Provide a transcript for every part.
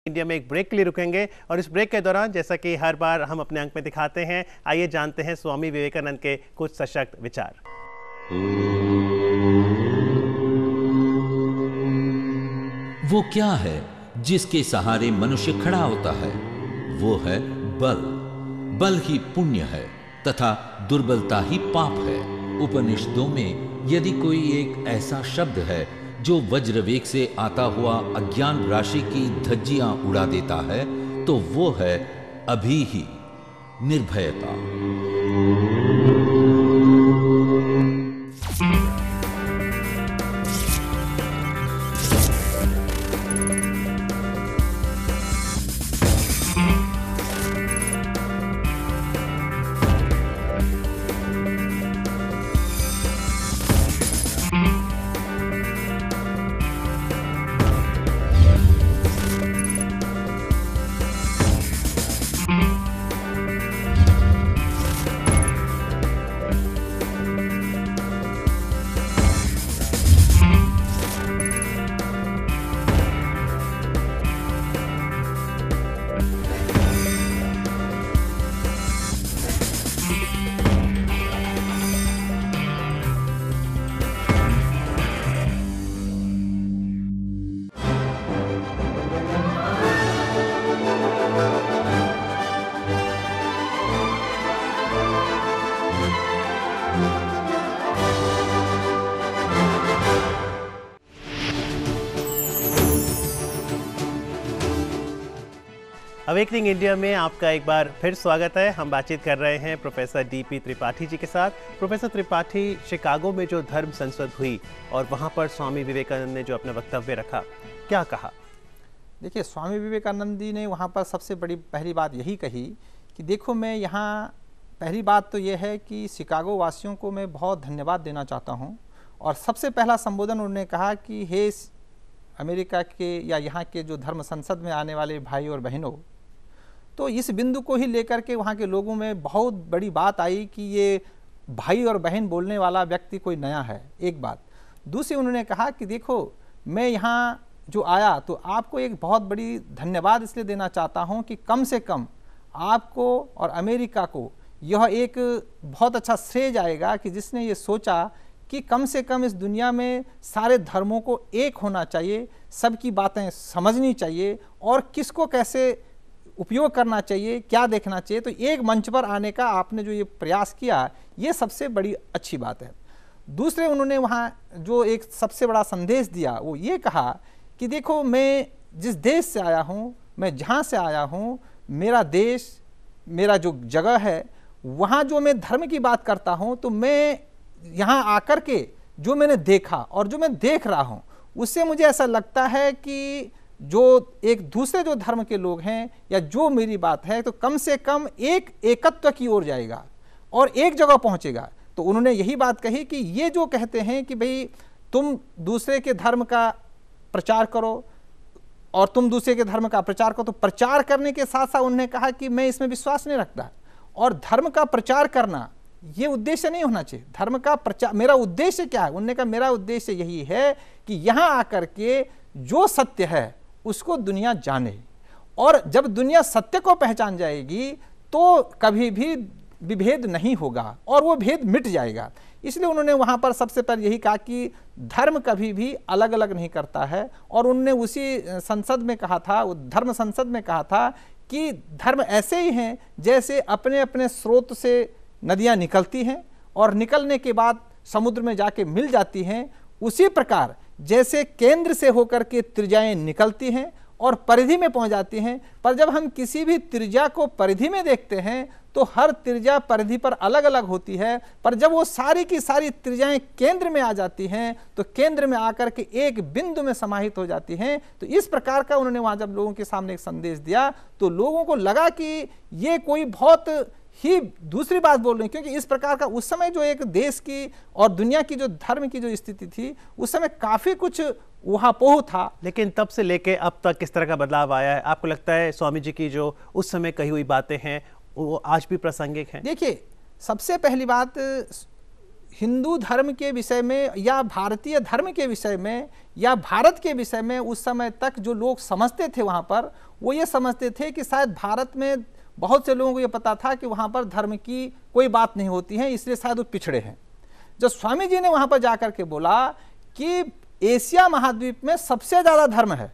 India में एक break के लिए रुकेंगे और इस ब्रेक के दौरान जैसा कि हर बार हम अपने अंक में दिखाते हैं, आइए जानते हैं स्वामी विवेकानंद के कुछ सशक्त विचार। वो क्या है जिसके सहारे मनुष्य खड़ा होता है? वो है बल। बल ही पुण्य है तथा दुर्बलता ही पाप है। उपनिषदों में यदि कोई एक ऐसा शब्द है जो वज्रवेग से आता हुआ अज्ञान राशि की धज्जियां उड़ा देता है तो वो है अभी ही निर्भयता। अवेकनिंग इंडिया में आपका एक बार फिर स्वागत है। हम बातचीत कर रहे हैं प्रोफेसर डीपी त्रिपाठी जी के साथ। प्रोफेसर त्रिपाठी, शिकागो में जो धर्म संसद हुई और वहां पर स्वामी विवेकानंद ने जो अपना वक्तव्य रखा, क्या कहा? देखिए, स्वामी विवेकानंद जी ने वहाँ पर सबसे बड़ी पहली बात यही कही कि देखो, मैं यहाँ पहली बात तो ये है कि शिकागो वासियों को मैं बहुत धन्यवाद देना चाहता हूँ। और सबसे पहला संबोधन उन्होंने कहा कि हे अमेरिका के या यहाँ के जो धर्म संसद में आने वाले भाई और बहनों, तो इस बिंदु को ही लेकर के वहाँ के लोगों में बहुत बड़ी बात आई कि ये भाई और बहन बोलने वाला व्यक्ति कोई नया है, एक बात। दूसरी, उन्होंने कहा कि देखो, मैं यहाँ जो आया तो आपको एक बहुत बड़ी धन्यवाद इसलिए देना चाहता हूँ कि कम से कम आपको और अमेरिका को यह एक बहुत अच्छा श्रेय जाएगा कि जिसने ये सोचा कि कम से कम इस दुनिया में सारे धर्मों को एक होना चाहिए, सबकी बातें समझनी चाहिए और किसको कैसे उपयोग करना चाहिए, क्या देखना चाहिए। तो एक मंच पर आने का आपने जो ये प्रयास किया, ये सबसे बड़ी अच्छी बात है। दूसरे, उन्होंने वहाँ जो एक सबसे बड़ा संदेश दिया वो ये कहा कि देखो, मैं जिस देश से आया हूँ, मैं जहाँ से आया हूँ, मेरा देश, मेरा जो जगह है, वहाँ जो मैं धर्म की बात करता हूँ तो मैं यहाँ आकर के जो मैंने देखा और जो मैं देख रहा हूँ उससे मुझे ऐसा लगता है कि जो एक दूसरे जो धर्म के लोग हैं या जो मेरी बात है तो कम से कम एक एकत्व की ओर जाएगा और एक जगह पहुंचेगा। तो उन्होंने यही बात कही कि ये जो कहते हैं कि भाई तुम दूसरे के धर्म का प्रचार करो और तुम दूसरे के धर्म का प्रचार करो, तो प्रचार करने के साथ साथ उन्होंने कहा कि मैं इसमें विश्वास नहीं रखता और धर्म का प्रचार करना ये उद्देश्य नहीं होना चाहिए। धर्म का प्रचार, मेरा उद्देश्य क्या है? उन्होंने कहा मेरा उद्देश्य यही है कि यहाँ आकर के जो सत्य है उसको दुनिया जाने, और जब दुनिया सत्य को पहचान जाएगी तो कभी भी विभेद नहीं होगा और वो भेद मिट जाएगा। इसलिए उन्होंने वहाँ पर सबसे पहले यही कहा कि धर्म कभी भी अलग अलग नहीं करता है। और उन्होंने उसी संसद में कहा था, धर्म संसद में कहा था कि धर्म ऐसे ही हैं जैसे अपने अपने स्रोत से नदियाँ निकलती हैं और निकलने के बाद समुद्र में जाके मिल जाती हैं, उसी प्रकार जैसे केंद्र से होकर के त्रिज्याएं निकलती हैं और परिधि में पहुंच जाती हैं। पर जब हम किसी भी त्रिज्या को परिधि में देखते हैं तो हर त्रिज्या परिधि पर अलग अलग होती है, पर जब वो सारी की सारी त्रिज्याएं केंद्र में आ जाती हैं तो केंद्र में आकर के एक बिंदु में समाहित हो जाती हैं। तो इस प्रकार का उन्होंने वहाँ जब लोगों के सामने एक संदेश दिया तो लोगों को लगा कि ये कोई बहुत ही दूसरी बात बोल रहे हैं, क्योंकि इस प्रकार का उस समय जो एक देश की और दुनिया की जो धर्म की जो स्थिति थी उस समय काफी कुछ ऊहापोह था। लेकिन तब से लेके अब तक किस तरह का बदलाव आया है? आपको लगता है स्वामी जी की जो उस समय कही हुई बातें हैं वो आज भी प्रासंगिक हैं? देखिए, सबसे पहली बात हिंदू धर्म के विषय में या भारतीय धर्म के विषय में या भारत के विषय में उस समय तक जो लोग समझते थे वहाँ पर, वो ये समझते थे कि शायद भारत में बहुत से लोगों को ये पता था कि वहाँ पर धर्म की कोई बात नहीं होती है, इसलिए शायद वो पिछड़े हैं। जब स्वामी जी ने वहाँ पर जाकर के बोला कि एशिया महाद्वीप में सबसे ज़्यादा धर्म है,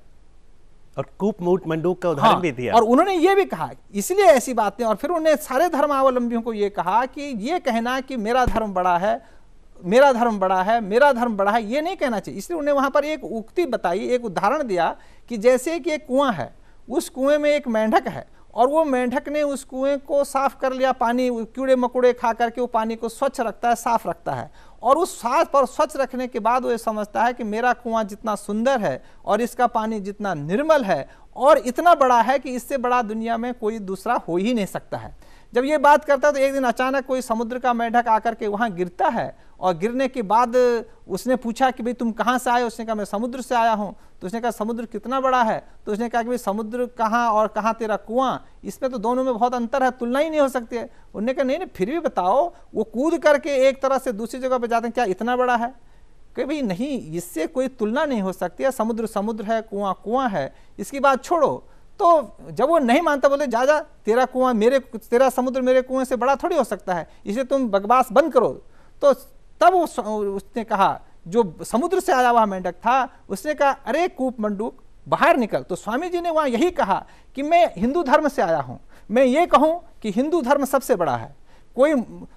और कूप मूट मंडूक का उदाहरण भी दिया, और उन्होंने ये भी कहा इसलिए ऐसी बातें, और फिर उन्होंने सारे धर्मावलंबियों को ये कहा कि ये कहना कि मेरा धर्म बड़ा है, मेरा धर्म बड़ा है, मेरा धर्म बड़ा है, ये नहीं कहना चाहिए। इसलिए उन्होंने वहाँ पर एक उक्ति बताई, एक उदाहरण दिया कि जैसे कि एक कुआं है, उस कुएं में एक मेंढक है और वो मेंढक ने उस कुएं को साफ कर लिया, पानी कीड़े मकोड़े खा करके वो पानी को स्वच्छ रखता है, साफ रखता है, और उस साफ और स्वच्छ रखने के बाद वो ये समझता है कि मेरा कुआं जितना सुंदर है और इसका पानी जितना निर्मल है और इतना बड़ा है कि इससे बड़ा दुनिया में कोई दूसरा हो ही नहीं सकता है। जब ये बात करता है तो एक दिन अचानक कोई समुद्र का मेंढक आकर के वहाँ गिरता है, और गिरने के बाद उसने पूछा कि भाई तुम कहाँ से आए? उसने कहा मैं समुद्र से आया हूँ। तो उसने कहा समुद्र कितना बड़ा है? तो उसने कहा कि भाई समुद्र कहाँ और कहाँ तेरा कुआं, इसमें तो दोनों में बहुत अंतर है, तुलना ही नहीं हो सकती है। उन्होंने कहा नहीं नहीं, फिर भी बताओ, वो कूद करके एक तरह से दूसरी जगह पर जाते हैं, क्या इतना बड़ा है? कि भाई नहीं, इससे कोई तुलना नहीं हो सकती है, समुद्र समुद्र है, कुआं कुआं है, इसकी बात छोड़ो। तो जब वो नहीं मानता, बोले जा जा, तेरा कुआं मेरे, तेरा समुद्र मेरे कुएं से बड़ा थोड़ी हो सकता है, इसलिए तुम बकवास बंद करो। तो तब उसने कहा, जो समुद्र से आया हुआ मेंढक था, उसने कहा अरे कूप मंडूक बाहर निकल। तो स्वामी जी ने वहाँ यही कहा कि मैं हिंदू धर्म से आया हूँ, मैं ये कहूँ कि हिंदू धर्म सबसे बड़ा है, कोई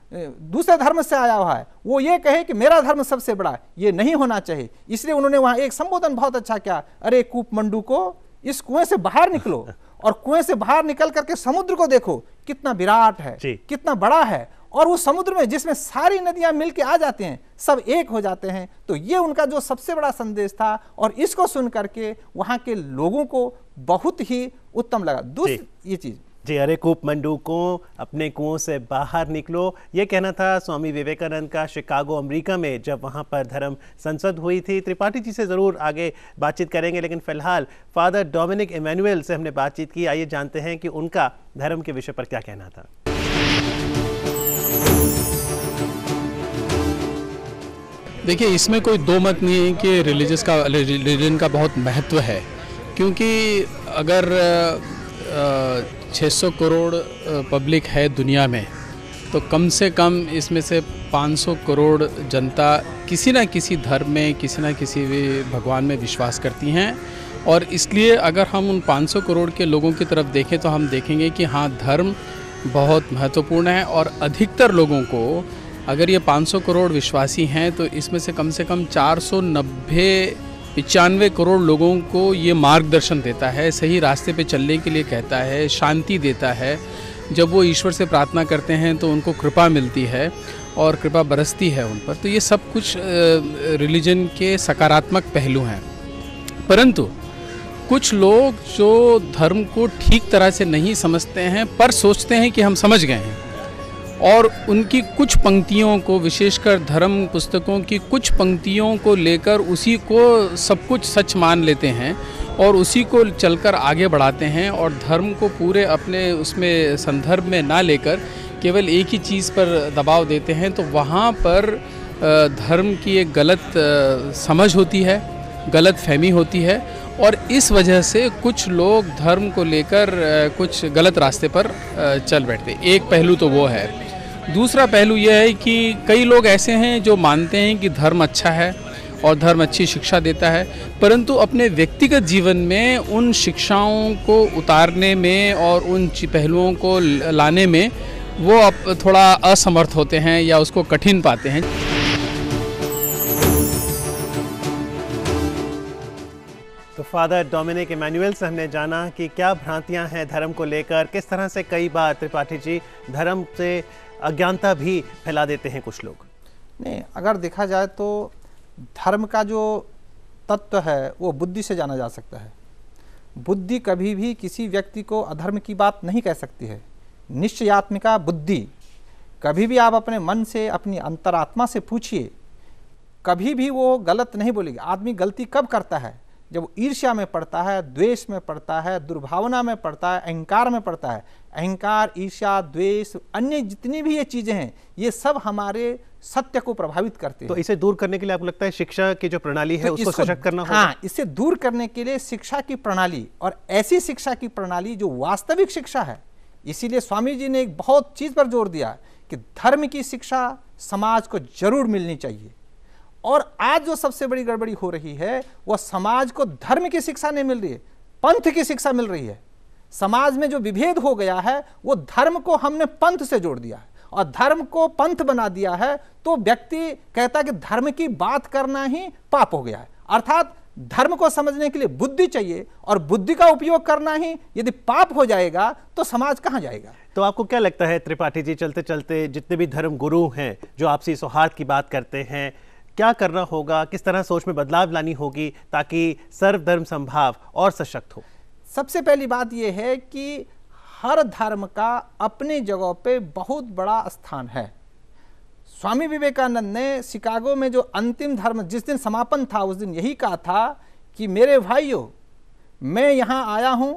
दूसरे धर्म से आया हुआ है वो ये कहे कि मेरा धर्म सबसे बड़ा है, ये नहीं होना चाहिए। इसलिए उन्होंने वहाँ एक संबोधन बहुत अच्छा किया, अरे कूप मंडू को, इस कुएं से बाहर निकलो और कुएं से बाहर निकल करके समुद्र को देखो, कितना विराट है, कितना बड़ा है, और उस समुद्र में जिसमें सारी नदियां मिलके आ जाते हैं, सब एक हो जाते हैं। तो ये उनका जो सबसे बड़ा संदेश था, और इसको सुन करके वहां के लोगों को बहुत ही उत्तम लगा। दूसरी ये चीज जी, अरे कूप मंडूकों अपने कुओं से बाहर निकलो, ये कहना था स्वामी विवेकानंद का शिकागो अमेरिका में, जब वहाँ पर धर्म संसद हुई थी। त्रिपाठी जी से ज़रूर आगे बातचीत करेंगे, लेकिन फिलहाल फादर डोमिनिक इमैनुअल से हमने बातचीत की। आइए जानते हैं कि उनका धर्म के विषय पर क्या कहना था। देखिए, इसमें कोई दो मत नहीं है कि रिलीजन का बहुत महत्व है, क्योंकि अगर 600 करोड़ पब्लिक है दुनिया में, तो कम से कम इसमें से 500 करोड़ जनता किसी न किसी धर्म में, किसी न किसी भी भगवान में विश्वास करती हैं। और इसलिए अगर हम उन 500 करोड़ के लोगों की तरफ देखें तो हम देखेंगे कि हाँ, धर्म बहुत महत्वपूर्ण है। और अधिकतर लोगों को, अगर ये 500 करोड़ विश्वासी हैं, तो इसमें से कम 495 करोड़ लोगों को ये मार्गदर्शन देता है, सही रास्ते पे चलने के लिए कहता है, शांति देता है। जब वो ईश्वर से प्रार्थना करते हैं तो उनको कृपा मिलती है और कृपा बरसती है उन पर। तो ये सब कुछ रिलीजन के सकारात्मक पहलू हैं। परंतु कुछ लोग जो धर्म को ठीक तरह से नहीं समझते हैं, पर सोचते हैं कि हम समझ गए हैं, और उनकी कुछ पंक्तियों को, विशेषकर धर्म पुस्तकों की कुछ पंक्तियों को लेकर उसी को सब कुछ सच मान लेते हैं और उसी को चलकर आगे बढ़ाते हैं, और धर्म को पूरे अपने उसमें संदर्भ में ना लेकर केवल एक ही चीज़ पर दबाव देते हैं। तो वहाँ पर धर्म की एक गलत समझ होती है, गलत फहमी होती है, और इस वजह से कुछ लोग धर्म को लेकर कुछ गलत रास्ते पर चल बैठते। एक पहलू तो वो है। दूसरा पहलू यह है कि कई लोग ऐसे हैं जो मानते हैं कि धर्म अच्छा है और धर्म अच्छी शिक्षा देता है, परंतु अपने व्यक्तिगत जीवन में उन शिक्षाओं को उतारने में और उन पहलुओं को लाने में वो अब थोड़ा असमर्थ होते हैं या उसको कठिन पाते हैं। तो फादर डोमिनिक इमैनुअल से हमने जाना कि क्या भ्रांतियां हैं धर्म को लेकर, किस तरह से कई बार त्रिपाठी जी धर्म से अज्ञानता भी फैला देते हैं कुछ लोग। नहीं, अगर देखा जाए तो धर्म का जो तत्व है वो बुद्धि से जाना जा सकता है। बुद्धि कभी भी किसी व्यक्ति को अधर्म की बात नहीं कह सकती है। निश्चयात्मिका बुद्धि, कभी भी आप अपने मन से, अपनी अंतरात्मा से पूछिए, कभी भी वो गलत नहीं बोलेगी। आदमी गलती कब करता है? जब ईर्ष्या में पड़ता है, द्वेष में पड़ता है, दुर्भावना में पड़ता है, अहंकार में पड़ता है। अहंकार, ईर्ष्या, द्वेष, अन्य जितनी भी ये चीज़ें हैं, ये सब हमारे सत्य को प्रभावित करते हैं। तो इसे दूर करने के लिए आपको लगता है शिक्षा की जो प्रणाली है तो उसको सशक्त करना होगा? हाँ, इसे दूर करने के लिए शिक्षा की प्रणाली, और ऐसी शिक्षा की प्रणाली जो वास्तविक शिक्षा है। इसीलिए स्वामी जी ने एक बहुत चीज पर जोर दिया कि धर्म की शिक्षा समाज को जरूर मिलनी चाहिए। और आज जो सबसे बड़ी गड़बड़ी हो रही है वह समाज को धर्म की शिक्षा नहीं मिल रही है, पंथ की शिक्षा मिल रही है। समाज में जो विभेद हो गया है वो धर्म को हमने पंथ से जोड़ दिया है, और धर्म को पंथ बना दिया है तो व्यक्ति कहता है कि धर्म की बात करना ही पाप हो गया है। अर्थात धर्म को समझने के लिए बुद्धि चाहिए, और बुद्धि का उपयोग करना ही यदि पाप हो जाएगा तो समाज कहां जाएगा? तो आपको क्या लगता है त्रिपाठी जी, चलते चलते जितने भी धर्म गुरु हैं जो आपसी सौहार्द की बात करते हैं, क्या करना होगा, किस तरह सोच में बदलाव लानी होगी ताकि सर्वधर्म समभाव और सशक्त हो? सबसे पहली बात यह है कि हर धर्म का अपनी जगह पे बहुत बड़ा स्थान है। स्वामी विवेकानंद ने शिकागो में जो अंतिम धर्म जिस दिन समापन था उस दिन यही कहा था कि मेरे भाइयों, मैं यहाँ आया हूँ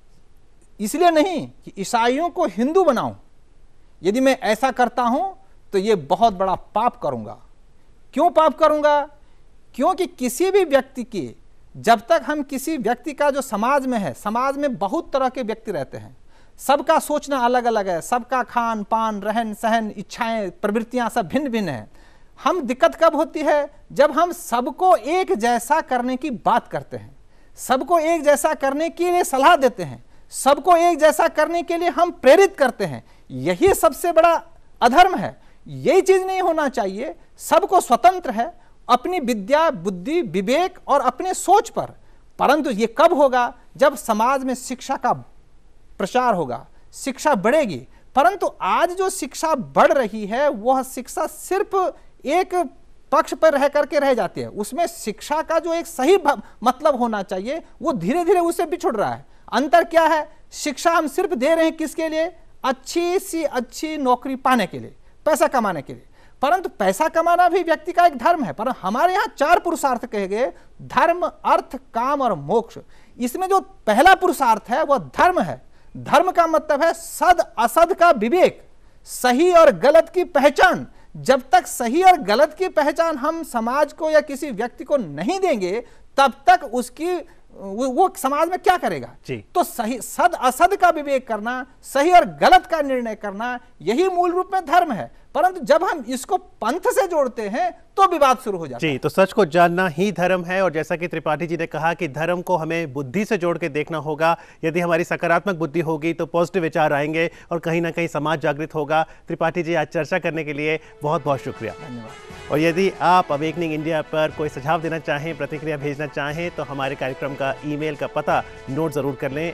इसलिए नहीं कि ईसाइयों को हिंदू बनाऊं। यदि मैं ऐसा करता हूँ तो ये बहुत बड़ा पाप करूँगा। क्यों पाप करूँगा? क्योंकि किसी भी व्यक्ति की, जब तक हम किसी व्यक्ति का जो समाज में है, समाज में बहुत तरह के व्यक्ति रहते हैं, सबका सोचना अलग अलग है, सबका खान पान रहन सहन इच्छाएं प्रवृत्तियां सब भिन्न भिन्न है। हम दिक्कत कब होती है? जब हम सबको एक जैसा करने की बात करते हैं, सबको एक जैसा करने के लिए सलाह देते हैं, सबको एक जैसा करने के लिए हम प्रेरित करते हैं। यही सबसे बड़ा अधर्म है। यही चीज नहीं होना चाहिए। सबको स्वतंत्र है अपनी विद्या बुद्धि विवेक और अपने सोच पर, परंतु ये कब होगा? जब समाज में शिक्षा का प्रचार होगा, शिक्षा बढ़ेगी। परंतु आज जो शिक्षा बढ़ रही है वह शिक्षा सिर्फ एक पक्ष पर रह करके रह जाती है। उसमें शिक्षा का जो एक सही मतलब होना चाहिए वो धीरे धीरे उससे बिछुड़ रहा है। अंतर क्या है? शिक्षा हम सिर्फ दे रहे हैं किसके लिए? अच्छी सी अच्छी नौकरी पाने के लिए, पैसा कमाने के लिए। परंतु पैसा कमाना भी व्यक्ति का एक धर्म है। पर हमारे यहाँ 4 पुरुषार्थ कहे गए, धर्म अर्थ काम और मोक्ष। इसमें जो पहला पुरुषार्थ है वह धर्म है। धर्म का मतलब है सद असद का विवेक, सही और गलत की पहचान। जब तक सही और गलत की पहचान हम समाज को या किसी व्यक्ति को नहीं देंगे तब तक उसकी वो समाज में क्या करेगा? तो सही सद असद का विवेक करना, सही और गलत का निर्णय करना, यही मूल रूप में धर्म है। परंतु जब हम इसको पंथ से जोड़ते हैं तो विवाद शुरू हो जाता है। तो सच को जानना ही धर्म है। और जैसा कि त्रिपाठी जी ने कहा कि धर्म को हमें बुद्धि से जोड़ के देखना होगा। यदि हमारी सकारात्मक बुद्धि होगी तो पॉजिटिव विचार आएंगे और कहीं ना कहीं समाज जागृत होगा। त्रिपाठी जी, आज चर्चा करने के लिए बहुत बहुत शुक्रिया। धन्यवाद। और यदि आप अवेकनिंग इंडिया पर कोई सुझाव देना चाहें, प्रतिक्रिया भेजना चाहें तो हमारे कार्यक्रम का ईमेल का पता नोट जरूर कर लें,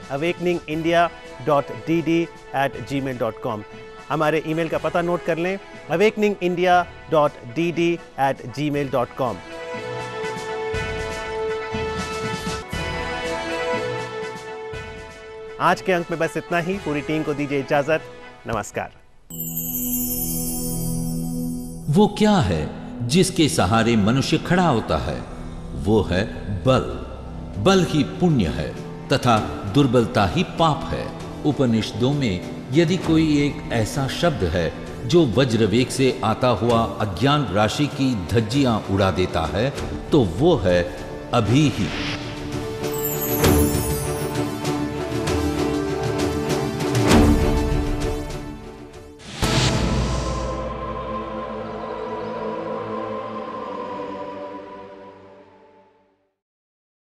awakeningindia.dd@gmail.com। हमारे ईमेल का पता नोट कर लें, awakeningindia.dd@gmail.com। आज के अंक में बस इतना ही। पूरी टीम को दीजिए इजाजत। नमस्कार। वो क्या है जिसके सहारे मनुष्य खड़ा होता है? वो है बल। बल ही पुण्य है तथा दुर्बलता ही पाप है। उपनिषदों में यदि कोई एक ऐसा शब्द है जो वज्रवेग से आता हुआ अज्ञान राशि की धज्जियां उड़ा देता है तो वो है अभी ही।